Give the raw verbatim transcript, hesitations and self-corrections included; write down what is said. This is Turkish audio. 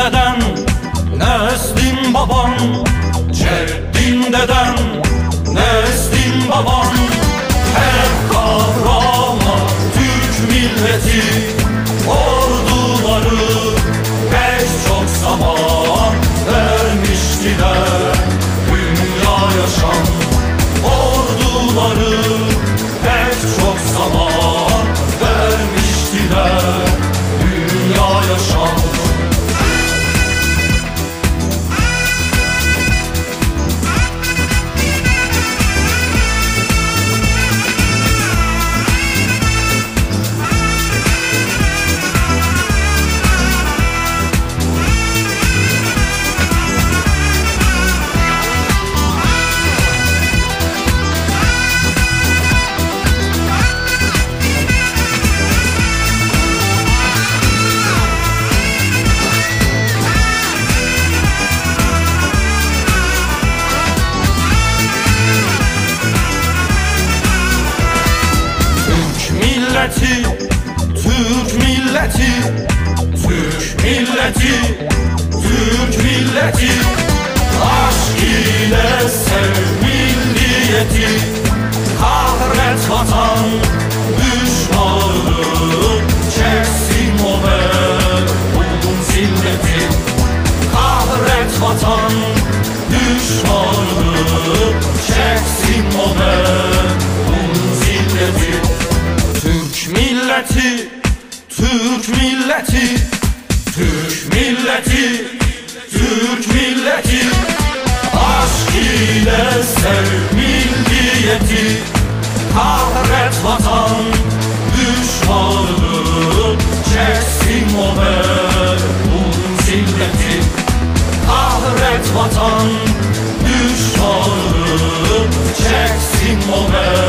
deden, neslin baban, ceddin deden, neslin baban. Hep kahraman Türk milleti, orduları pek çok zaman vermiştiler. Dünya yaşam orduları pek çok zaman vermiştiler. Dünya yaşam. Türk milleti, Türk milleti, Türk milleti, aşk ile sev milliyeti, kahret vatan düşmanı, çeksin o merhum zilleti. Kahret vatan düşmanı, çeksin o merhum zilleti. Türk milleti, Türk milleti, Türk milleti, Türk milleti, aşk ile sev milliyeti, kahret vatan düşmanı, çeksin o merhum zilleti. Kahret vatan düşmanı, çeksin o merhum